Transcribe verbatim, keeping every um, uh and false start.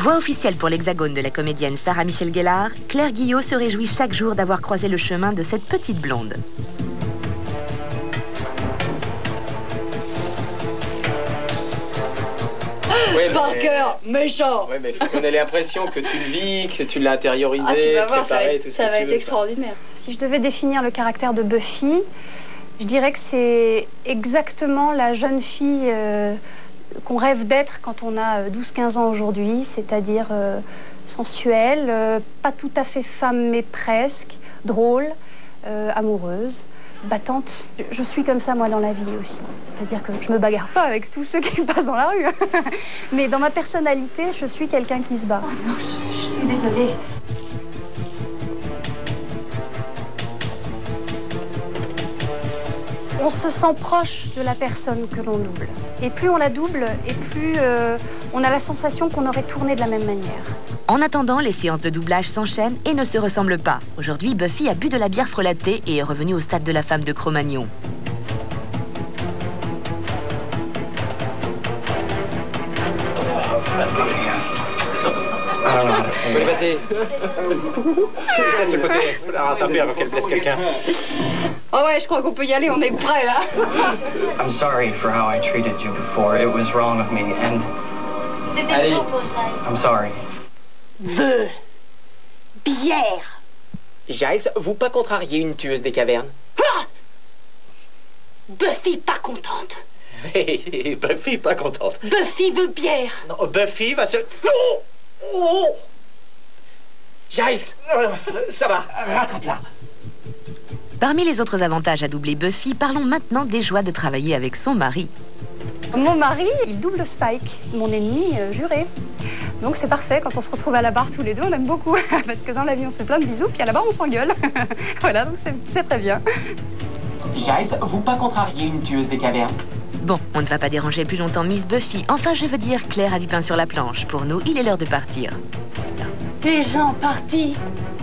Voix officielle pour l'Hexagone de la comédienne Sarah Michelle Gellar, Claire Guillot se réjouit chaque jour d'avoir croisé le chemin de cette petite blonde. Ouais, Parker, mais... méchant. Ouais, mais faut qu'on ait l'impression que tu le vis, que tu l'as intériorisé, ah, tu vas voir, ça va préparé, être, tout ce ça que va tu être veux, extraordinaire. Si je devais définir le caractère de Buffy, je dirais que c'est exactement la jeune fille euh, qu'on rêve d'être quand on a douze quinze ans aujourd'hui, c'est-à-dire euh, sensuelle, euh, pas tout à fait femme mais presque, drôle, euh, amoureuse, battante. Je, je suis comme ça moi dans la vie aussi, c'est-à-dire que je me bagarre pas avec tous ceux qui me passent dans la rue, mais dans ma personnalité, je suis quelqu'un qui se bat. Oh non, je, je suis désolée. On se sent proche de la personne que l'on double. Et plus on la double, et plus euh, on a la sensation qu'on aurait tourné de la même manière. En attendant, les séances de doublage s'enchaînent et ne se ressemblent pas. Aujourd'hui, Buffy a bu de la bière frelatée et est revenue au stade de la femme de Cro-Magnon. Ah, on peut les passer. Ça de ce côté, faut la rattraper avant qu'elle blesse quelqu'un. Oh ouais, je crois qu'on peut y aller, on est prêts là. I'm sorry for how I treated you before. It was wrong of me, and C'était tout pour Giles. I'm sorry. Vœu. Bière. Giles, vous pas contrarier une tueuse des cavernes? Ah Buffy pas contente. Hey, Buffy pas contente. Buffy veut bière. Non, Buffy va se... Oh, oh. Giles, euh, ça va, rattrape-la. Parmi les autres avantages à doubler Buffy, parlons maintenant des joies de travailler avec son mari. Mon mari, il double Spike, mon ennemi euh, juré. Donc c'est parfait, quand on se retrouve à la barre tous les deux, on aime beaucoup. Parce que dans la vie, on se fait plein de bisous, puis à la barre, on s'engueule. Voilà, donc c'est très bien. Giles, vous pas contrarier une tueuse des cavernes? Bon, on ne va pas déranger plus longtemps Miss Buffy. Enfin, je veux dire, Claire a du pain sur la planche. Pour nous, il est l'heure de partir. Les gens partis.